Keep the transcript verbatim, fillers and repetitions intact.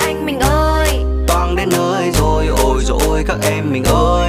anh mình ơi. Toang đến nơi rồi, ôi dồi ôi các em mình ơi.